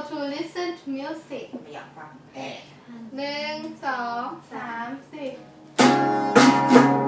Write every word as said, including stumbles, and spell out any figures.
to listen to music ไม่อยากฟังหนึ่งสองสามสี่